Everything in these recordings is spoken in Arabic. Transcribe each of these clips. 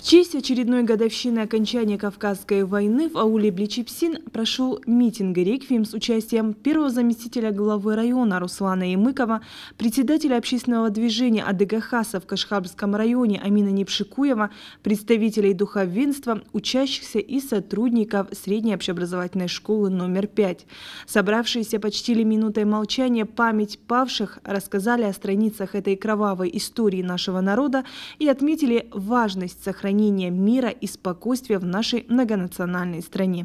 честь очередной годовщины окончания Кавказской войны в ауле Бличипсин прошел митинг «Реквием» с участием первого заместителя главы района Руслана Ямыкова, председателя общественного движения Адыга Хаса в Кашхабском районе Амина Непшикуева, представителей духовенства, учащихся и сотрудников средней общеобразовательной школы номер 5. Собравшиеся почтили минутой молчания память павших, рассказали о страницах этой кровавой истории нашего народа и отметили важность сохранения мира и спокойствия в нашей многонациональной стране.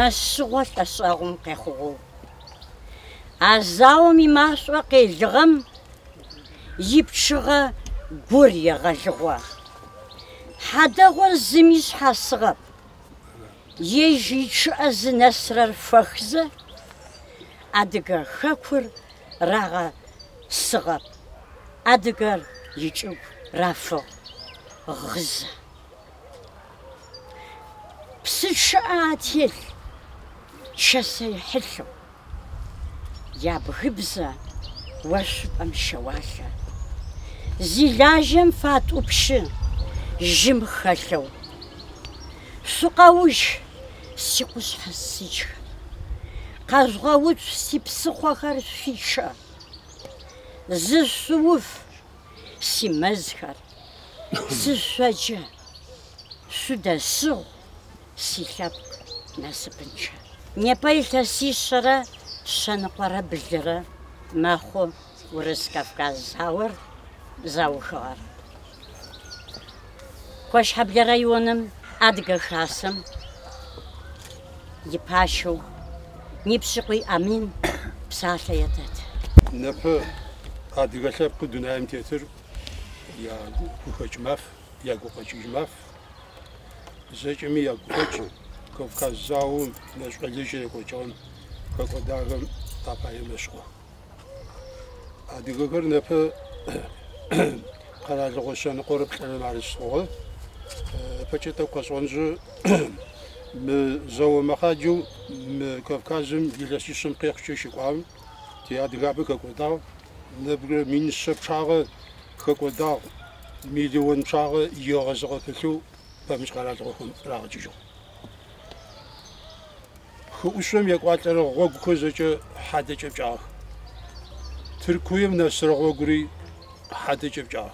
Псышаатель, часай хилу, я бгибза, ваш амшаваша, зиляжем фат упши, жим халу, сукауш, сикус хасич, казгауд сипсухахар фиша, зсуф, симазхар, сшаджа, судасу. Сихаб насыпынча. Не пойта сишара, шанаквара блира, маху урыс Кавказ заур, заухар. Кошхабля районом, Адыга Хасом, Епашу, Непшикуй Амин, псаша этот. Напы Адыга Хаску дунаем тетер, я кухачмав, я кухачмав. Зачем я хочу Кавказ зау наш коллеги хочет как ударом тапаем мешку. А дигогор напа каралгошан корып салмарышго. Почему косонжу мы зау махаджу мы Кавказым еласишим кехчишикам. Те адгабы как удар. Например, миншеп шага как удар миллион шага йогазга песу. Помешкала трохом раджу. Хушем я квартира рог козача хадача. Türküyüm nasırğa guri hadicevca.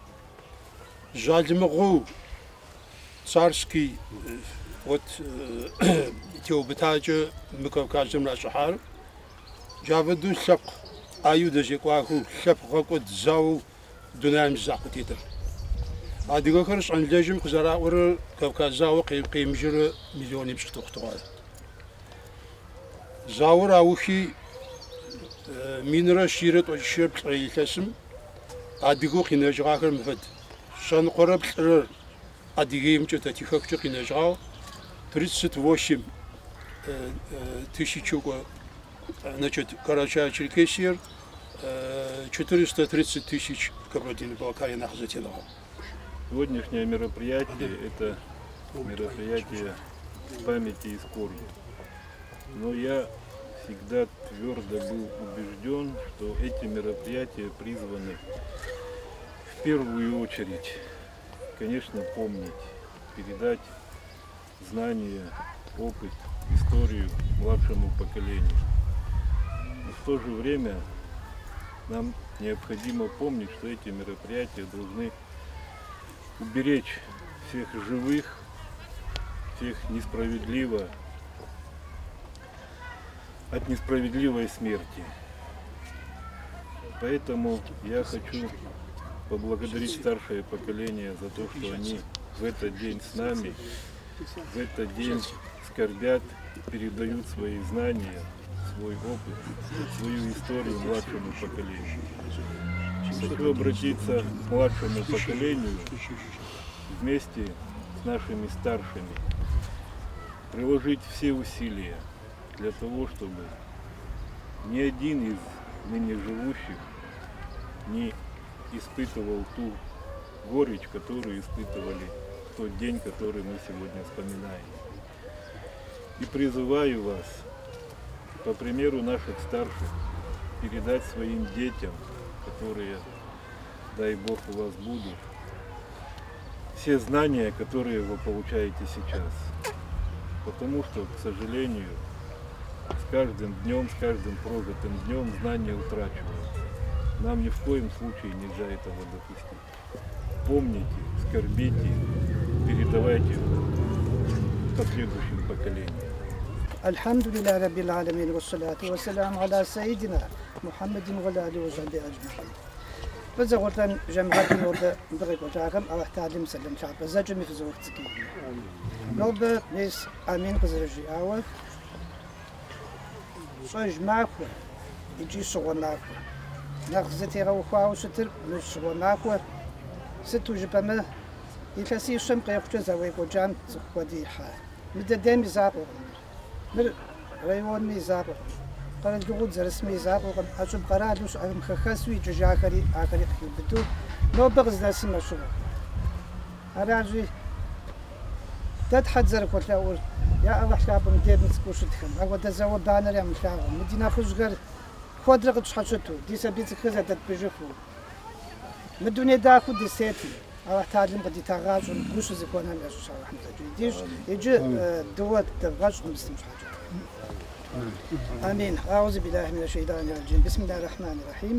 Jalmıgı Tsarski вот теобитаджа мыкавказым рашахар. Javadu сап аюда жекваху сап гакот зау дунаем закутитер. Адыга хырш анлежим кызараур Кавказау кыймжыры миллионы бштуктуга. Заур аухи минра ширет очшеп кыйласым адыгу хинежгахыр мфет. Шан кораб адыгимче татихакче хинежгау 38 тысяч, значит, Карачаево-Черкесия 430 тысяч Кабардино-Балкария нахзатило. Сегодняшнее мероприятие – это мероприятие памяти и скорби. Но я всегда твердо был убежден, что эти мероприятия призваны в первую очередь, конечно, помнить, передать знания, опыт, историю младшему поколению. Но в то же время нам необходимо помнить, что эти мероприятия должны уберечь всех живых, всех от несправедливой смерти. Поэтому я хочу поблагодарить старшее поколение за то, что они в этот день с нами, в этот день скорбят, передают свои знания, свой опыт, свою историю младшему поколению. Хочу обратиться к младшему поколению вместе с нашими старшими, приложить все усилия для того, чтобы ни один из ныне живущих не испытывал ту горечь, которую испытывали в тот день, который мы сегодня вспоминаем. И призываю вас, по примеру наших старших, передать своим детям, которые, дай Бог, у вас будут, все знания, которые вы получаете сейчас. Потому что, к сожалению, с каждым днем, с каждым прожитым днем знания утрачиваются. Нам ни в коем случае нельзя этого допустить. Помните, скорбите, передавайте последующим поколениям. Alhamdulillah Rabbil Alamin wa salatu wa salam ala Sayyidina Muhammadin wa alihi wa sahbihi ajma'in. Biz ordan cemaatin orada bir kocaağım Allah talim selam çarpı zacım fi zuhtzki. Nobe nes amin kızırıcı awa. Sojmakwa ici soğanakwa. Naqzatira wa khwa usutir mus soğanakwa. Situ jipama ilasi sham qayqcha zaway kojam tsqwadiha. Midadem zaqo. Bir rayon mizaqo. قال جود زرس ميزاق وقد أشوف قرادوس أهم خخسوي جاكري آخر بدو لو بغز ناس مشروع أراجي تدحد زرق وتلاول يا الله شابم ديب نسكوش تخم أو تزاو بانر يا مشاغ مدينة خزغر خضرق تشحشتو دي سبيت خزة تبجفو مدوني داخو دي سيتي الله تعلم قد يتغاج ونقوش زكونا ماشو شاو رحمة الله ديش يجي دوات تغاج ونمسلمش حاجة آمين. أعوذ بالله من الشيطان الرجيم. بسم الله الرحمن الرحيم.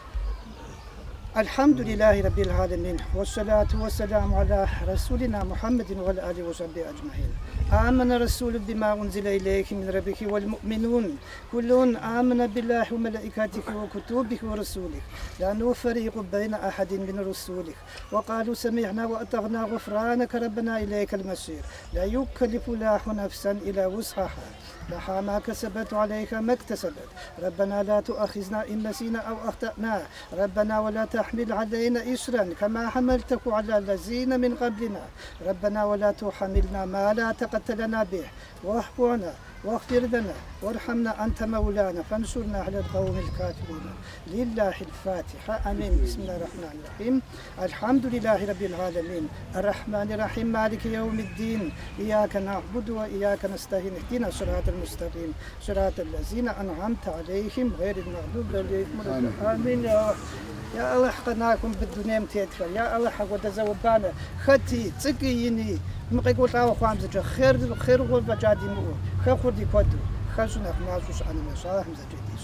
الحمد لله رب العالمين والصلاة والسلام على رسولنا محمد وعلى آله وصحبه أجمعين. آمن الرسول بما أنزل إليك من ربك والمؤمنون كلهم آمن بالله وملائكته وكتبه ورسوله لا نفرق بين أحد من رسوله وقالوا سمعنا وأطعنا غفرانك ربنا إليك المصير لا يكلف الله نفسا إلا وسعها لها ما كسبت عليك ما اكتسبت ربنا لا تؤاخذنا إن نسينا أو أخطأنا ربنا ولا تحمل علينا إسرا كما حملته على الذين من قبلنا ربنا ولا تحملنا ما لا تقت لنا به واعف عنا واغفر لنا وارحمنا أنت مولانا فانصرنا على القوم الكافرين لله الفاتحة آمين. بسم الله الرحمن الرحيم. الحمد لله رب العالمين الرحمن الرحيم مالك يوم الدين إياك نعبد وإياك نستعين اهدنا الصراط المستقيم صراط الذين أنعمت عليهم غير المغضوب عليهم آمين. يا الله حقناكم بالدنيا متيتفل يا الله حق وتزوبانا ختي تسقيني مقيقول تعالوا خامزة خير غول بجادي مو خير دي كودو خشنا خماسوش أنا مشاء حمزة جديش.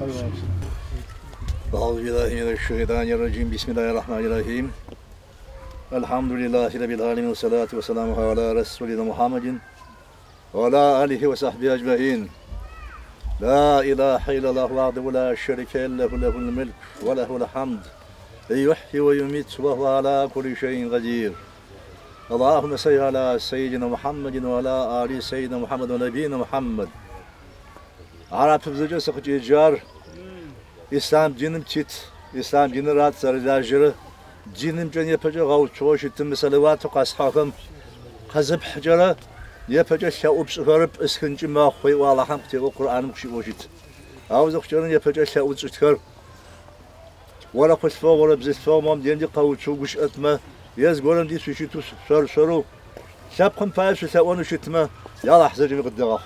أعوذ بالله من الشيطان الرجيم. بسم الله الرحمن الرحيم. الحمد لله رب العالمين والصلاة والسلام على رسولنا محمد وعلى آله وصحبه أجمعين. لا إله إلا الله وحده لا شريك له له الملك وله الحمد يحيي ويميت وهو على كل شيء قدير. اللهم صل على سيدنا محمد وعلى آل سيدنا محمد ونبينا محمد. عرب بزوجة سقط إيجار İslam dinim çit, İslam dini rahat sarıcırı, dinim can yapıcı gavul çoğu şittim meselevatı qashaqım, qazıp hıcara, yapıcı şaup sıkarıp ıskıncı mağfayı ve Allah'ım kutegu Kur'an'ım kuşu oşit. Ağzı kuşarın yapıcı şaup sıkar. Vara kuşfa, vara bizitfa, mam diyendi qavul çoğu kuş etme, yaz görüm diye süşütü soru. Şapkın payışı onu şitme, ya lahzacımı qıddağa.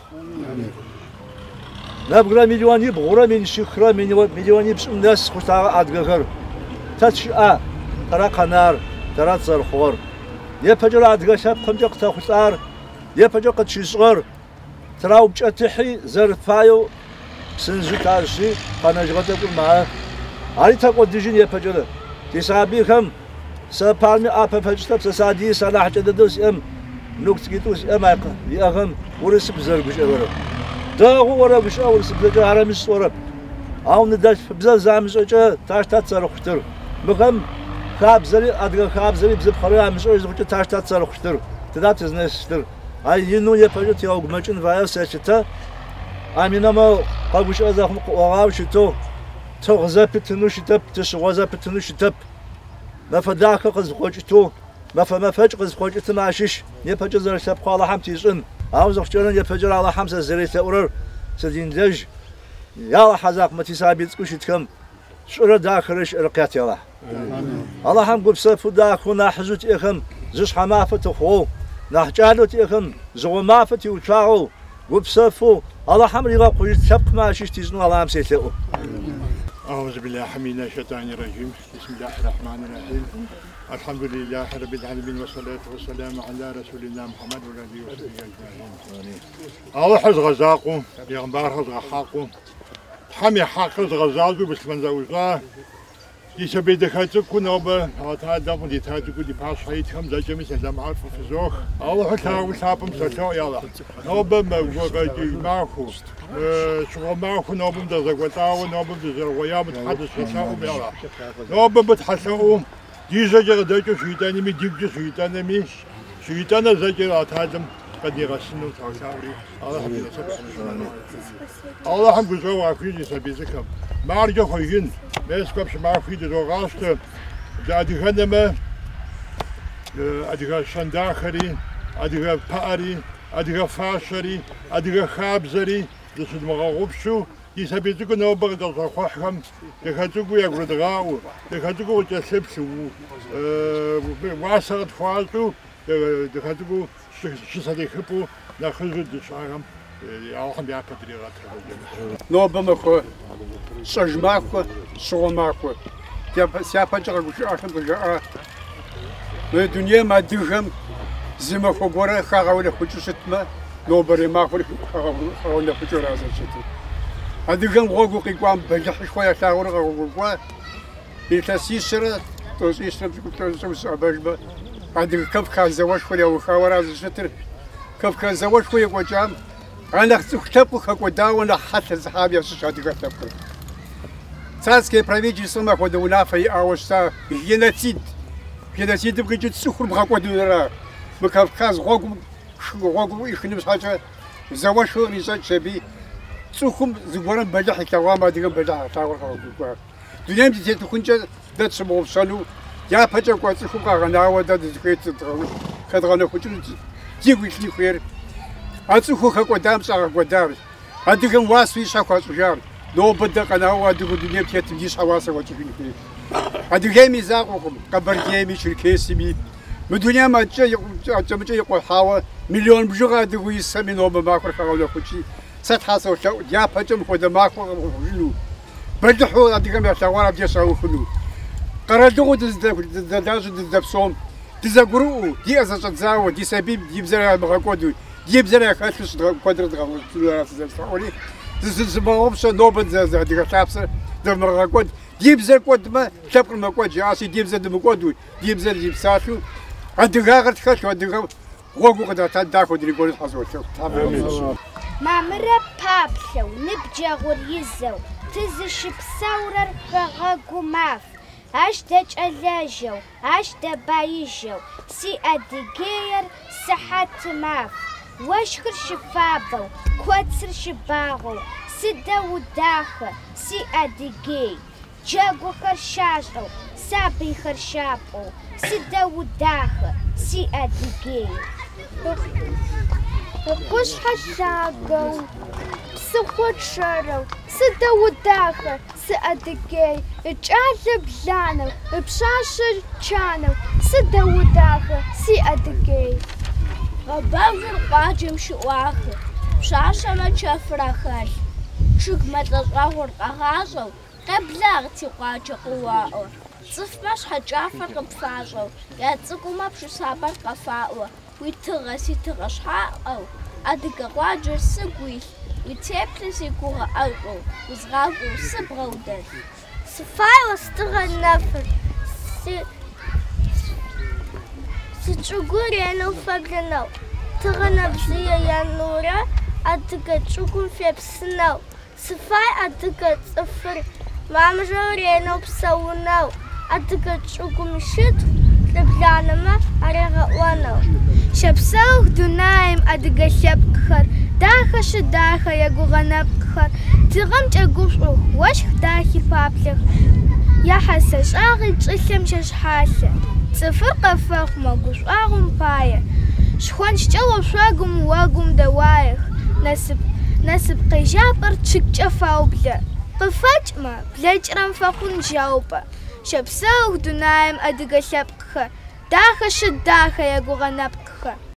نبغى مليون يبغى من شكرا مليون يبس الناس خطا أدغر تشاء ترى قنار ترى صرخور يبجر أدغر شاب خمجة قطع خطار يبجر قد شيصغر ترى وبجتحي زرفايو سنزو تارشي قناجغة تقول معه علي تقول ديجين يبجر تسابيكم سبالمي أبا فجتب سسادي صلاح جددوس نكت جدوس يأخم ورسب زرقش أغرب داغو ورا بش أول سبزة هرمس ورا أو نداش بزاف زعمس أجا تاش تتصرف خطر مقام خاب زري أدغى خاب زري بزاف خريعة مش أجا خطر تاش تتصرف خطر تداب تزنس خطر أي ينو يبغى تياوج ماشين فايا سيرشتا أمينا ما قابوش أزاهم وعاوش تو تغزا بتنوش تب تشغزا بتنوش تب ما فداك قز خوجتو ما فج قز خوجت معشش يبغى زر شاب قال حم تيزن عاوز أختارن يفجر على حمسة زريت أورر سدين دج يا الله حزاق ما تسابيت كوشتكم شر داخلش رقيات يا الله الله هم قبسة فداك ونحزوت إخم زش حمافة خو نحجالوت إخم زو مافة وشاعو قبسة فو الله هم رجع قوي سبق ما شيء تزنو الله هم سيتلو. أعوذ بالله من الشيطان الرجيم. بسم الله الرحمن الرحيم. الحمد لله رب العالمين والصلاة والسلام على رسولنا محمد وعلى آله وصحبه أجمعين. الله حز غزاقو يغمبار حز غحاقو حمي حاقز غزاقو بس من زوجاه يسبي دخاتكو نوبة هذا من يتهاتكو دي باش حيتهم زي مثل لم عارفه في زوخ الله حتى وشابم ساتو يلا نوبة ما وقاجي معكو شغل معكو نوبة دزقوتاو نوبة دزرغويا متحدث شيشاو يلا نوبة بتحساو ديزا جرداجو شيطاني مي ديبجو شيطاني مي شيطانا زجر أتهادم قد يغسنو تاوشاوري الله حبيب الله حبيب زو عفيدي سبيزكم ما أرجو خيين ما يسكبش ما عفيدي زو غاشت أديها نما أديها شنداخري أديها باري أديها فاشري أديها خابزري دسد مغاوبشو يسبيزكو نوبغ دزخوحهم يخاتوكو يغردغاو يخاتوكو تسبسو واسرت فالتو يخاتوكو شسدي خبو ناخذ دشاهم ياهم يا بدريغات نوبة مخو سجماكو سوماكو يا سيابجا غوشاخم بجا ما الدنيا ما ديهم زما خو غورا خاغول خوشتما نوبري ما خاغول خوشراز شتي أديهم غوغو قيقوام بجح شوية شاور غوغو يتسيسر توسيسر توسيس أبجبا أديك كيف كان زواج خويا وخاوراز شتر كيف كان زواج خويا وجام أنا اختبكو خقوداو أنا حتى صحابي أسشادي اختبكو ساسكي بريفيجي سما خودونا في أوستا هيناتيد بقيت تسخر بخقودونا بكافكاز غوغو يخنم حاجة زواج خويا ريزات شبي تسخم زبوران بجح كوام أديهم بجح شاور غوغو دنيا دي تكونجا دات سمو بسالو يا بجا قوات تسخم كغناوا دات زكيت كدغنا خوتل جيغويش لي خير أتسخو خقودام سا خقودام أديهم واسوي شاكواس وجار لو بدا قناوا أديهم دنيا تيتم يش حواسا وجيغني خير أديهم يزاقوكم قبرتيمي شركيسمي مدنيا ما جا يقول حاوا مليون بجوغا أديهم يسمي نوبا ماكر خاولا خوتشي ستحاسو شو يا بجم خود ماكر خلو بدحو أديهم يا شاورا بيساو خلو قرادو دزدبسوم دزغرو دي أساسا زاو دي سبيب دي بزرع مغاكودو دي بزرع خاتلس قدرت غاو تزولي دزباوبس نوبن دي خاتابس دم مغاكود دي بزرع كود ما شابر مغاكود جاسي دي بزرع مغاكودو دي بزرع دي بساشو أديها غرت خاتو أديها غوغو قدر تداخو دي يقول حصول شو ما مرة بابشو نبجا غريزو تزش بسورر فغاقو ماف اش تجلاجو اش تبايجو سي اديجير صحات ماف واشكر شفابو كواتسر شباغو سدا وداخ سي اديجي جاغو خرشاشو سابي خرشابو سدا وداخ سي اديجي قش حشاقو سخوت شرو سدا وداخل سأدقي اجعل بلانو بشاشر كانو سدا وداخل سأدقي غباغر قاجم شواخر بشاشر ما تشفرخر شوك ما تغاور قغازو قبلاغتي قاجة قواؤر صف ماش حجافر قبفاجو ياتسقو ما بشو سابر قفاؤر ويتغسي تغشحاقو أدقى قاجر سقويل ويتابلس يقوغ ألقو وزغاقو سبغودل سفاي وستغى النفر ستشوغور يانو فبلنو تغى نفسية يانورا أدقى تشوغون في بسنو سفاي أدقى تصفر مامجور يانو بسونو أدقى تشوغون شد لبلانما أرغوانو شبسوه دونايم أدقى شبكخر داخش داخا يقوغ نبكخر تغمج أقوشو وشخ داخي بابلخ يا حسش آغي تشلم ششحاسة صفر قفاق مقوش آغم بايا شخوان شجلو شواقم واقم دوايخ نسب قيجابر تشك جفاو بلا قفاج ما بلاج رنفاقون جاوبا شبسوه دونايم أدقى شبكخر داخش داخا يقوغ نبكخر